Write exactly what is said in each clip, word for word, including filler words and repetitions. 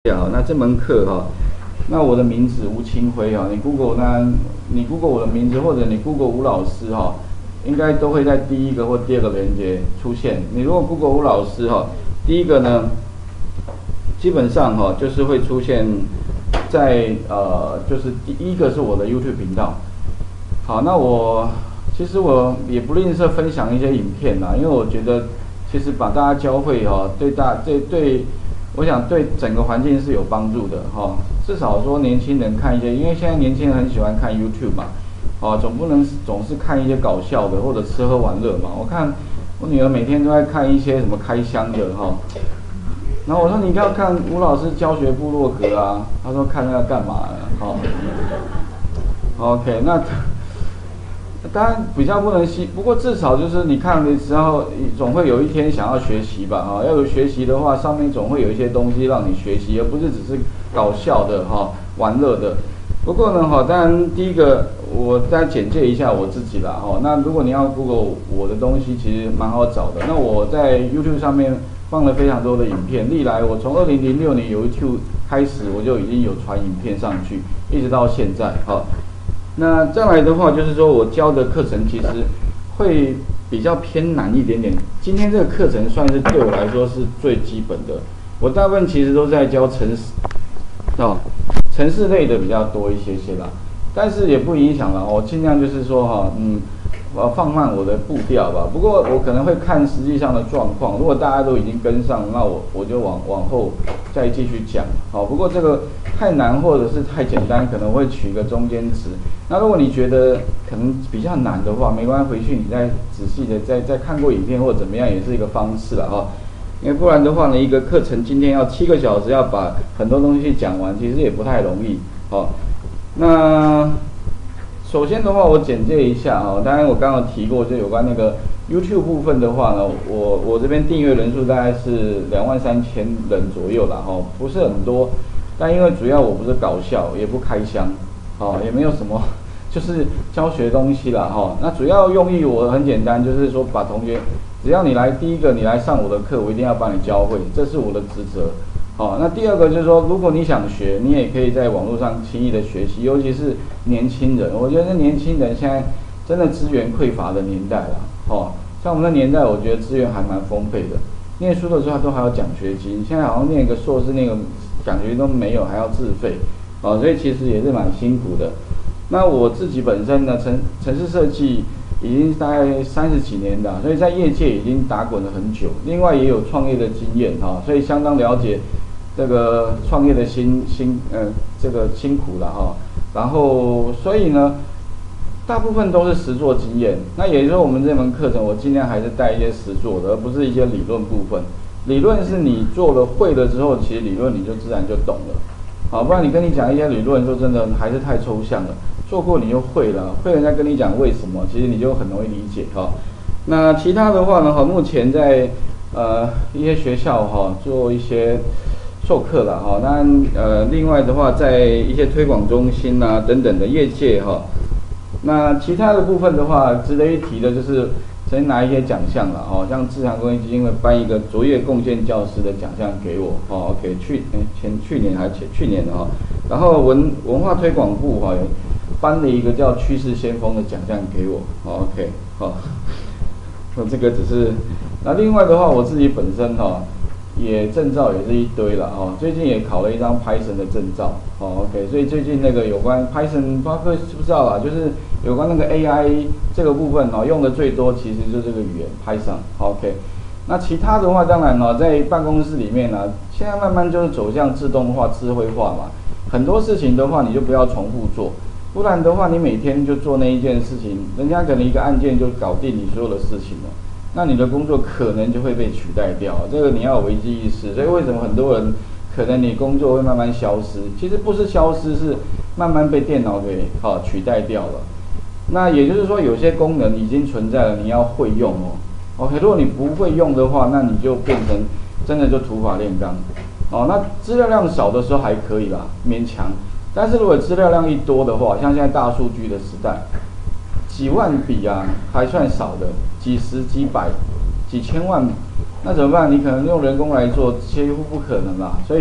好，那这门课哈，那我的名字吴清辉哈，你 Google 那，你 Google 我的名字或者你 Google 吴老师哈，应该都会在第一个或第二个链接出现。你如果 Google 吴老师哈，第一个呢，基本上哈就是会出现在呃，就是第一个是我的 YouTube 频道。好，那我其实我也不吝啬分享一些影片啦，因为我觉得其实把大家教会哈，对大对对。我想对整个环境是有帮助的哈，至少说年轻人看一些，因为现在年轻人很喜欢看 YouTube 嘛，啊，总不能总是看一些搞笑的或者吃喝玩乐嘛。我看我女儿每天都在看一些什么开箱的哈，然后我说你要看吴老师教学部落格啊，她说看那个干嘛呢？哈 ，OK， 那。当然比较不能吸，不过至少就是你看的时候，总会有一天想要学习吧，哈，要有学习的话，上面总会有一些东西让你学习，而不是只是搞笑的哈、玩乐的。不过呢，哈，当然第一个我再简介一下我自己啦，哈，那如果你要 Google 我的东西，其实蛮好找的。那我在 YouTube 上面放了非常多的影片，历来我从二零零六年有 YouTube 开始，我就已经有传影片上去，一直到现在，哈。那再来的话，就是说我教的课程其实会比较偏难一点点。今天这个课程算是对我来说是最基本的。我大部分其实都在教程式，哦，程式类的比较多一些些啦。但是也不影响了，我尽量就是说哈，嗯，我要放慢我的步调吧。不过我可能会看实际上的状况，如果大家都已经跟上，那我我就往往后再继续讲。好，不过这个太难或者是太简单，可能会取一个中间值。那如果你觉得可能比较难的话，没关系，回去你再仔细的再再看过影片或者怎么样，也是一个方式了哈。因为不然的话呢，一个课程今天要七个小时，要把很多东西讲完，其实也不太容易。好，那首先的话，我简介一下啊。当然我刚刚提过，就有关那个 YouTube 部分的话呢，我我这边订阅人数大概是两万三千人左右啦，哈，不是很多。但因为主要我不是搞笑，也不开箱。哦，也没有什么，就是教学东西啦，哈、哦。那主要用意我很简单，就是说把同学，只要你来第一个你来上我的课，我一定要帮你教会，这是我的职责。好、哦，那第二个就是说，如果你想学，你也可以在网络上轻易的学习，尤其是年轻人，我觉得年轻人现在真的资源匮乏的年代了，哦，像我们的年代，我觉得资源还蛮丰沛的，念书的时候都还有奖学金，现在好像念个硕士那个奖学金都没有，还要自费。哦，所以其实也是蛮辛苦的。那我自己本身呢，城城市设计已经大概三十几年了，所以在业界已经打滚了很久。另外也有创业的经验哈、哦，所以相当了解这个创业的辛辛呃这个辛苦了哈、哦。然后所以呢，大部分都是实作经验。那也就是说，我们这门课程我尽量还是带一些实作的，而不是一些理论部分。理论是你做了会了之后，其实理论你就自然就懂了。好，不然你跟你讲一些理论，说真的还是太抽象了。做过你就会了，会人家跟你讲为什么，其实你就很容易理解哈。那其他的话呢，哈，目前在呃一些学校哈做一些授课了哈。那呃另外的话，在一些推广中心啊等等的业界哈。那其他的部分的话，值得一提的就是曾经拿一些奖项了哦，像自强公益基金会颁一个卓越贡献教师的奖项给我哦 ，OK， 去前去年还前去年的哈、哦，然后文文化推广部哈、哦、颁了一个叫趋势先锋的奖项给我哦 ，OK， 好、哦，那这个只是那另外的话，我自己本身哈、哦、也证照也是一堆了哦，最近也考了一张 Python 的证照哦 ，OK， 所以最近那个有关 Python， 不知道知不知道啦，就是有关那个 A I 这个部分哦，用的最多其实就是这个语言 Python，OK。那其他的话，当然哦，在办公室里面呢、啊，现在慢慢就是走向自动化、智慧化嘛。很多事情的话，你就不要重复做，不然的话，你每天就做那一件事情，人家可能一个案件就搞定你所有的事情了。那你的工作可能就会被取代掉，这个你要有危机意识。所以为什么很多人可能你工作会慢慢消失？其实不是消失，是慢慢被电脑给好取代掉了。那也就是说，有些功能已经存在了，你要会用哦。OK， 如果你不会用的话，那你就变成真的就土法炼钢。哦，那资料量少的时候还可以啦，勉强。但是如果资料量一多的话，像现在大数据的时代，几万笔啊还算少的，几十、几百、几千万，那怎么办？你可能用人工来做，几乎不可能啦。所以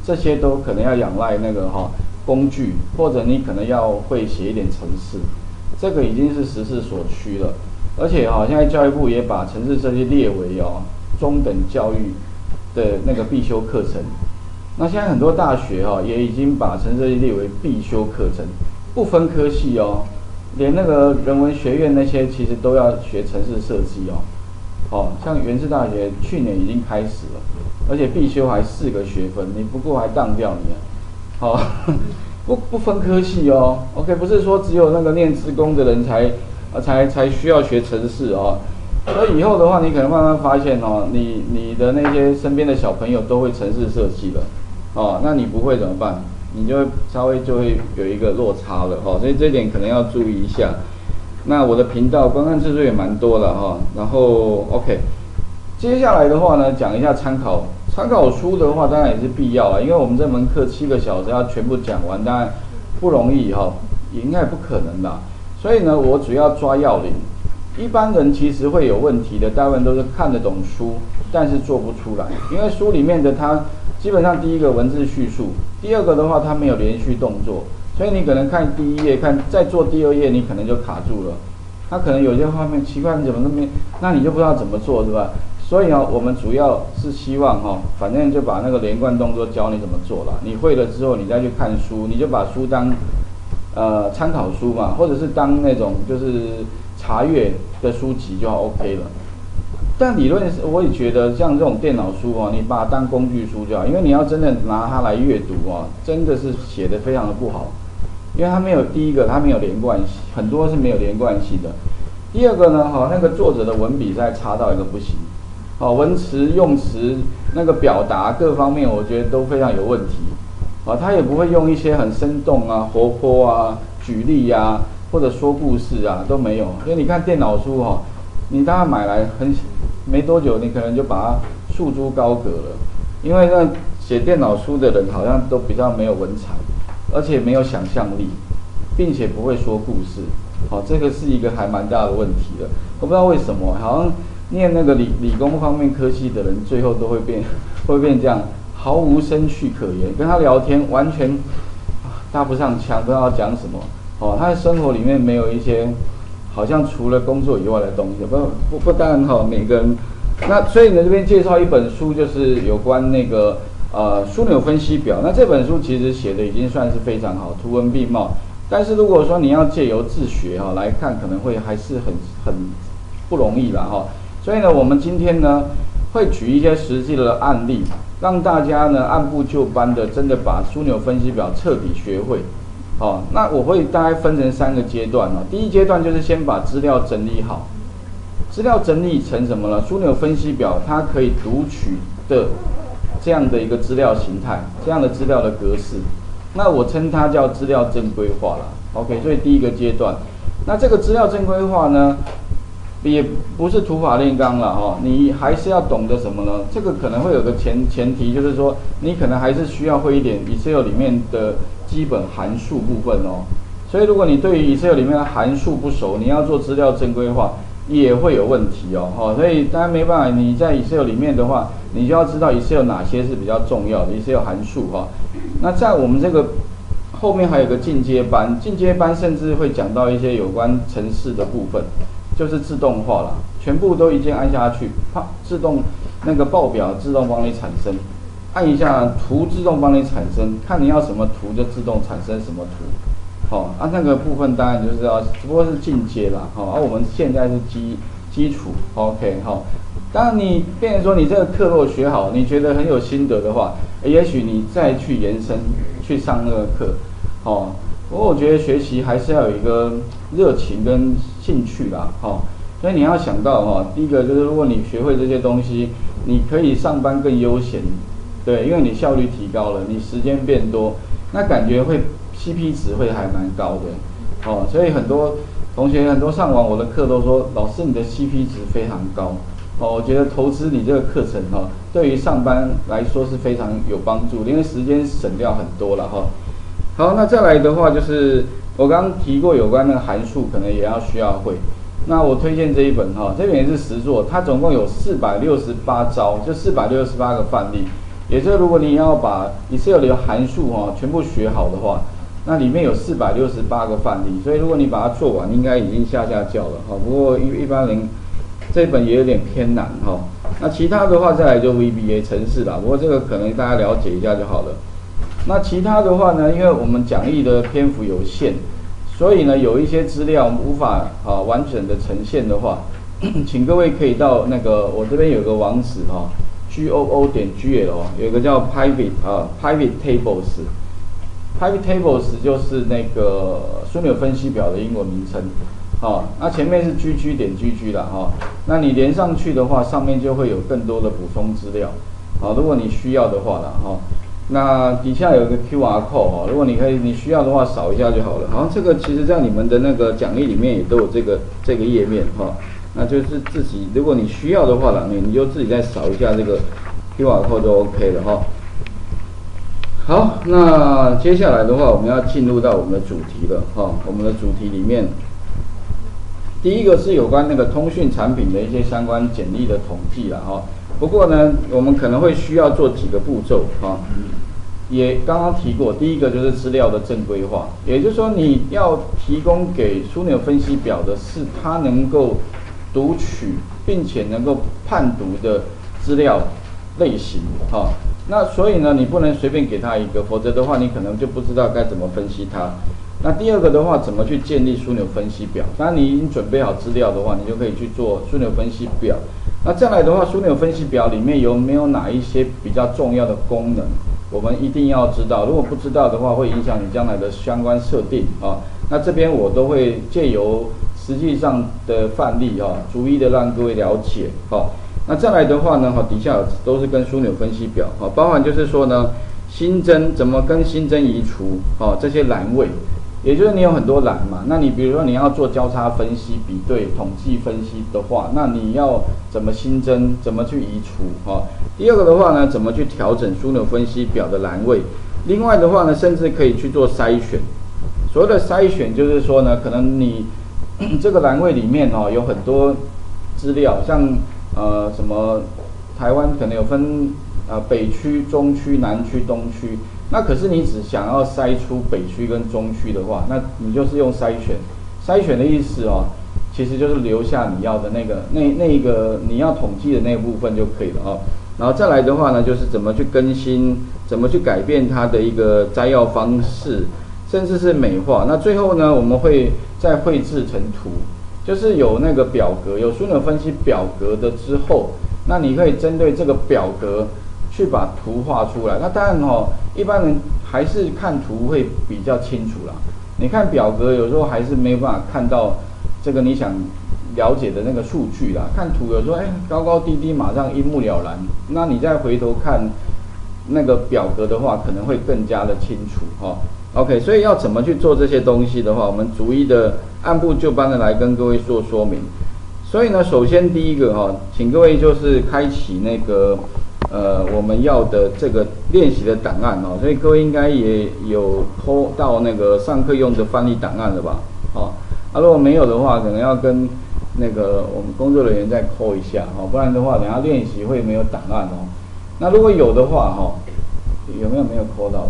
这些都可能要仰赖那个哈工具，或者你可能要会写一点程式，这个已经是时势所趋了。而且哈，现在教育部也把程式设计列为哦中等教育的那个必修课程。那现在很多大学哈也已经把程式设计列为必修课程，不分科系哦，连那个人文学院那些其实都要学程式设计哦。哦，像元智大学去年已经开始了，而且必修还四个学分，你不过还当掉你啊。好、哦，不不分科系哦 ，OK， 不是说只有那个念资工的人才啊才才需要学程式哦。所以以后的话，你可能慢慢发现哦，你你的那些身边的小朋友都会程式设计了，哦，那你不会怎么办？你就会稍微就会有一个落差了哦，所以这一点可能要注意一下。那我的频道观看次数也蛮多了哈，然后 OK， 接下来的话呢，讲一下参考参考书的话，当然也是必要了，因为我们这门课七个小时要全部讲完，当然不容易哈，也应该不可能啦。所以呢，我主要抓要领。一般人其实会有问题的，大部分都是看得懂书，但是做不出来，因为书里面的它基本上第一个文字叙述，第二个的话它没有连续动作。所以你可能看第一页，看再做第二页，你可能就卡住了。它可能有些画面奇怪，你怎么那么，那你就不知道怎么做，是吧？所以呢，我们主要是希望哈，反正就把那个连贯动作教你怎么做了。你会了之后，你再去看书，你就把书当呃参考书嘛，或者是当那种就是查阅的书籍就 OK 了。但理论我也觉得像这种电脑书哦，你把它当工具书就好，因为你要真的拿它来阅读哦，真的是写得非常的不好。因为它没有第一个，它没有连贯性，很多是没有连贯性的。第二个呢，哈，那个作者的文笔实在差到一个不行，哦，文词用词那个表达各方面，我觉得都非常有问题。啊，他也不会用一些很生动啊、活泼啊、举例啊，或者说故事啊，都没有。因为你看电脑书哈，你当然买来很没多久，你可能就把它束诸高阁了。因为那写电脑书的人好像都比较没有文采。而且没有想象力，并且不会说故事，好、哦，这个是一个还蛮大的问题的。我不知道为什么，好像念那个理理工方面科系的人，最后都会变，会变这样，毫无生趣可言。跟他聊天完全、啊、搭不上腔，不知道讲什么。哦，他的生活里面没有一些，好像除了工作以外的东西。不不不，当然哈、哦，每个人。那所以呢，这边介绍一本书，就是有关那个。呃，枢纽分析表，那这本书其实写的已经算是非常好，图文并茂。但是如果说你要借由自学哈、哦、来看，可能会还是很很不容易啦哈、哦。所以呢，我们今天呢会举一些实际的案例，让大家呢按部就班的真的把枢纽分析表彻底学会。哦，那我会大概分成三个阶段哦。第一阶段就是先把资料整理好，资料整理成什么呢？枢纽分析表它可以读取的。这样的一个资料形态，这样的资料的格式，那我称它叫资料正规化了。OK， 所以第一个阶段，那这个资料正规化呢，也不是土法炼钢了哈，你还是要懂得什么呢？这个可能会有个前前提，就是说你可能还是需要会一点 Excel 里面的基本函数部分哦。所以如果你对于 Excel 里面的函数不熟，你要做资料正规化也会有问题哦。哈，所以当然没办法，你在 Excel 里面的话。你就要知道 Excel 哪些是比较重要的 Excel 函数哈。那在我们这个后面还有个进阶班，进阶班甚至会讲到一些有关程式的部分，就是自动化了，全部都一键按下去，啪，自动那个报表自动帮你产生，按一下图自动帮你产生，看你要什么图就自动产生什么图。好、哦，啊那个部分当然就是要，只不过是进阶啦，好、哦，而、啊、我们现在是基基础 ，OK 好、哦。当然你变成说你这个课如果学好，你觉得很有心得的话，也许你再去延伸去上那个课，哦。不过我觉得学习还是要有一个热情跟兴趣啦，哦。所以你要想到哈、哦，第一个就是如果你学会这些东西，你可以上班更悠闲，对，因为你效率提高了，你时间变多，那感觉会 C P 值会还蛮高的，哦。所以很多同学很多上完我的课都说，老师你的 C P 值非常高。哦，我觉得投资你这个课程哈、哦，对于上班来说是非常有帮助，因为时间省掉很多了哈、哦。好，那再来的话就是我刚刚提过有关那个函数，可能也要需要会。那我推荐这一本哈、哦，这本也是实作，它总共有四百六十八招，就四百六十八个范例， 也就是如果你要把 Excel 的函数哈全部学好的话，那里面有四百六十八个范例，所以如果你把它做完，应该已经下下教了哈。不过一一般人这本也有点偏难哈。那其他的话再来就 V B A 程式啦，不过这个可能大家了解一下就好了。那其他的话呢，因为我们讲义的篇幅有限，所以呢有一些资料无法啊完整的呈现的话，请各位可以到那个我这边有个网址哈 ，G O O 点 G L 有一个叫 Pivot 啊 Pivot Tables。Pivot Tables 就是那个枢纽分析表的英文名称，好，那前面是 G G 点 G G 啦，哈，那你连上去的话，上面就会有更多的补充资料，好，如果你需要的话啦，哈，那底下有一个 Q R code 哈，如果你可以你需要的话扫一下就好了，好，这个其实在你们的那个讲义里面也都有这个这个页面哈，那就是自己如果你需要的话啦，你你就自己再扫一下这个 Q R code 就 OK 了哈。好，那接下来的话，我们要进入到我们的主题了哈。我们的主题里面，第一个是有关那个通讯产品的一些相关简历的统计啦哈。不过呢，我们可能会需要做几个步骤哈。也刚刚提过，第一个就是资料的正规化，也就是说你要提供给枢纽分析表的是它能够读取并且能够判读的资料类型哈。那所以呢，你不能随便给他一个，否则的话，你可能就不知道该怎么分析它。那第二个的话，怎么去建立枢纽分析表？当然，你已经准备好资料的话，你就可以去做枢纽分析表。那再来的话，枢纽分析表里面有没有哪一些比较重要的功能？我们一定要知道。如果不知道的话，会影响你将来的相关设定啊。那这边我都会借由实际上的范例啊，逐一的让各位了解啊。那再来的话呢，哈，底下都是跟枢纽分析表，哈，包含就是说呢，新增怎么跟新增移除，哦，这些栏位，也就是你有很多栏嘛，那你比如说你要做交叉分析、比对、统计分析的话，那你要怎么新增，怎么去移除，哈。第二个的话呢，怎么去调整枢纽分析表的栏位？另外的话呢，甚至可以去做筛选。所谓的筛选就是说呢，可能你这个栏位里面哦有很多资料，像呃，什么？台湾可能有分呃北区、中区、南区、东区。那可是你只想要筛出北区跟中区的话，那你就是用筛选。筛选的意思哦，其实就是留下你要的那个那那个你要统计的那个部分就可以了哦。然后再来的话呢，就是怎么去更新，怎么去改变它的一个摘要方式，甚至是美化。那最后呢，我们会再绘制成图。就是有那个表格，有枢纽分析表格的之后，那你可以针对这个表格去把图画出来。那当然哦，一般人还是看图会比较清楚啦。你看表格有时候还是没有办法看到这个你想了解的那个数据啦。看图有时候哎高高低低马上一目了然，那你再回头看那个表格的话，可能会更加的清楚哈。OK， 所以要怎么去做这些东西的话，我们逐一的按部就班的来跟各位做说明。所以呢，首先第一个哈，请各位就是开启那个呃我们要的这个练习的档案哦。所以各位应该也有抠到那个上课用的翻译档案了吧？哦，啊如果没有的话，可能要跟那个我们工作人员再抠一下哈，不然的话等下练习会没有档案哦。那如果有的话哈，有没有没有抠到的？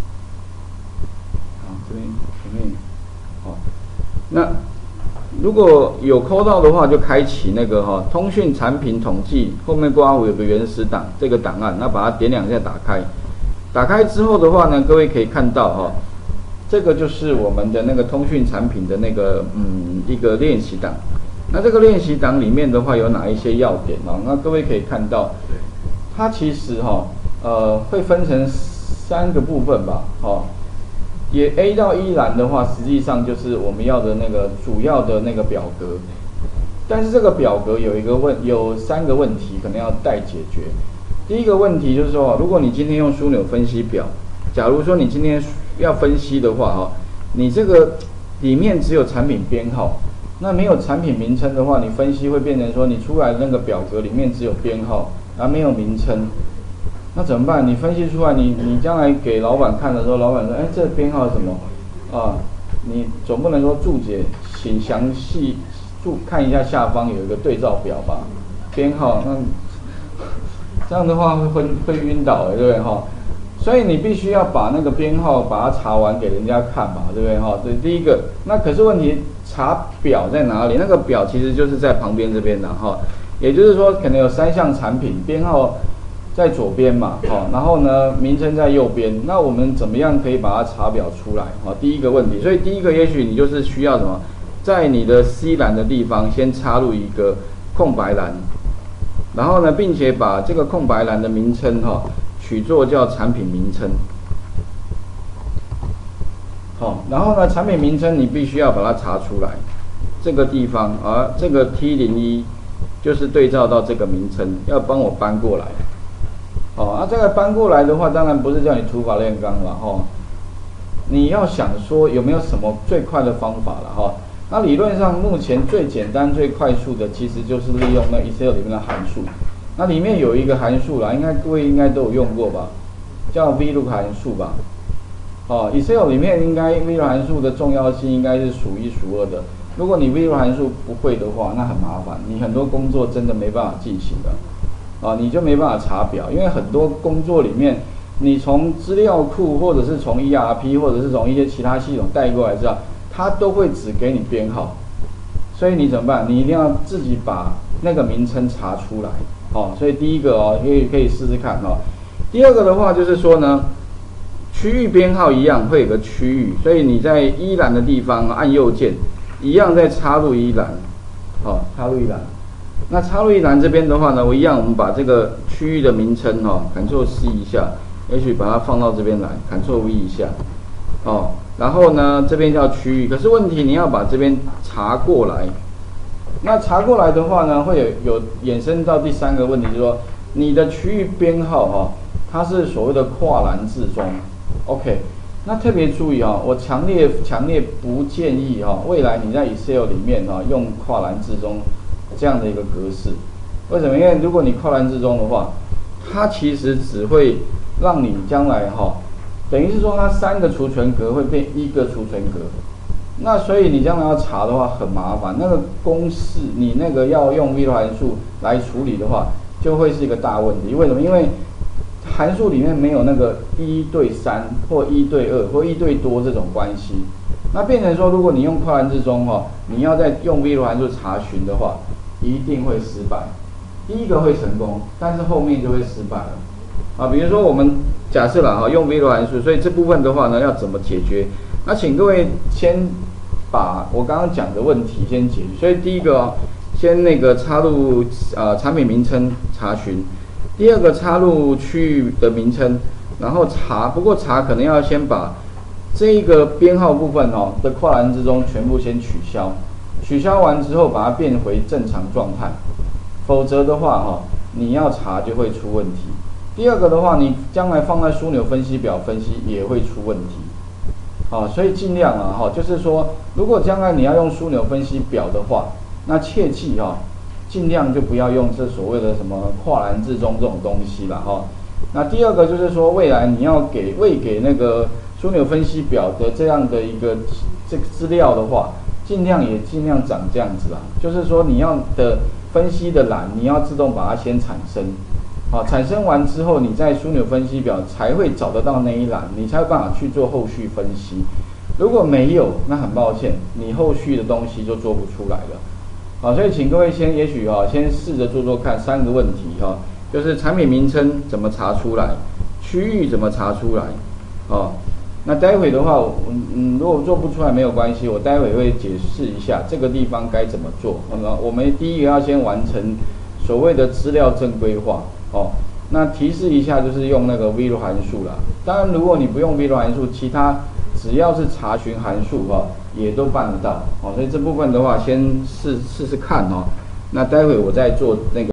这边前面，好，那如果有抠到的话，就开启那个哈通讯产品统计后面括弧有个原始档这个档案，那把它点两下打开，打开之后的话呢，各位可以看到哈，这个就是我们的那个通讯产品的那个嗯一个练习档。那这个练习档里面的话有哪一些要点哦？那各位可以看到，它其实哈呃会分成三个部分吧，哈。也 A 到 E 栏的话，实际上就是我们要的那个主要的那个表格，但是这个表格有一个问，有三个问题可能要待解决。第一个问题就是说，如果你今天用枢纽分析表，假如说你今天要分析的话，哈，你这个里面只有产品编号，那没有产品名称的话，你分析会变成说，你出来的那个表格里面只有编号，而没有名称。那怎么办？你分析出来，你你将来给老板看的时候，老板说，哎，这个编号是什么？啊，你总不能说注解，请详细注看一下下方有一个对照表吧，编号，那这样的话会昏会晕倒的，对不对哈？所以你必须要把那个编号把它查完给人家看嘛，对不对哈？这是第一个。那可是问题查表在哪里？那个表其实就是在旁边这边的哈，也就是说可能有三项产品编号在左边嘛，哈，然后呢名称在右边。那我们怎么样可以把它查表出来？哈，第一个问题，所以第一个也许你就是需要什么，在你的 C 栏的地方先插入一个空白栏，然后呢，并且把这个空白栏的名称哈。取作叫产品名称，好，然后呢，产品名称你必须要把它查出来，这个地方，而这个 T 零一就是对照到这个名称，要帮我搬过来，好，啊，这个搬过来的话，当然不是叫你土法炼钢了，哈，你要想说有没有什么最快的方法了，哈，那理论上目前最简单、最快速的，其实就是利用那 Excel 里面的函数。那里面有一个函数啦，应该各位应该都有用过吧，叫 VLOOK 函数吧。哦 ，Excel 里面应该 VLOOK 函数的重要性应该是数一数二的。如果你 VLOOK 函数不会的话，那很麻烦，你很多工作真的没办法进行的。啊，你就没办法查表，因为很多工作里面，你从资料库或者是从 E R P 或者是从一些其他系统带过来之后，它都会只给你编号，所以你怎么办？你一定要自己把那个名称查出来。哦，所以第一个哦，可以可以试试看哦。第二个的话就是说呢，区域编号一样会有个区域，所以你在一栏的地方按右键，一样再插入一栏，好、哦，插入一栏。那插入一栏这边的话呢，我一样我们把这个区域的名称哦 ，Ctrl C 一下，也许把它放到这边来 ，Ctrl V 一下，哦，然后呢这边叫区域，可是问题你要把这边查过来。那查过来的话呢，会有有衍生到第三个问题，就是说你的区域编号哈、哦，它是所谓的跨栏置中 ，OK？ 那特别注意哈、哦，我强烈强烈不建议哈、哦，未来你在 Excel 里面哈、哦、用跨栏置中这样的一个格式。为什么？因为如果你跨栏置中的话，它其实只会让你将来哈、哦，等于是说它三个储存格会变一个储存格。那所以你将来要查的话很麻烦，那个公式你那个要用 VLOOK 函数来处理的话，就会是一个大问题。为什么？因为函数里面没有那个一对三或一对二或一对多这种关系。那变成说，如果你用跨栏置中哈，你要再用 VLOOK 函数查询的话，一定会失败。第一个会成功，但是后面就会失败了。啊，比如说我们假设了哈，用 VLOOK 函数，所以这部分的话呢，要怎么解决？那请各位先把我刚刚讲的问题先解决。所以第一个哦，先那个插入呃产品名称查询，第二个插入区域的名称，然后查，不过查可能要先把这一个编号部分哦的跨栏之中全部先取消，取消完之后把它变回正常状态，否则的话哈、哦，你要查就会出问题。第二个的话，你将来放在枢纽分析表分析也会出问题。啊，所以尽量啊，哈，就是说，如果将来你要用枢纽分析表的话，那切记哈，尽量就不要用这所谓的什么跨栏置中这种东西了哈。那第二个就是说，未来你要给喂给那个枢纽分析表的这样的一个这个资料的话，尽量也尽量长这样子啦，就是说你要的分析的栏，你要自动把它先产生。好，产生完之后，你在枢纽分析表才会找得到那一栏，你才有办法去做后续分析。如果没有，那很抱歉，你后续的东西就做不出来了。好，所以请各位先，也许哈，先试着做做看三个问题哈，就是产品名称怎么查出来，区域怎么查出来，哦，那待会的话，嗯，如果做不出来没有关系，我待会会解释一下这个地方该怎么做。那么我们第一个要先完成所谓的资料正规化。哦，那提示一下，就是用那个 VLOOK 函数啦。当然，如果你不用 VLOOK 函数，其他只要是查询函数哈、哦，也都办得到。哦，所以这部分的话，先试试试看哦。那待会我再做那个。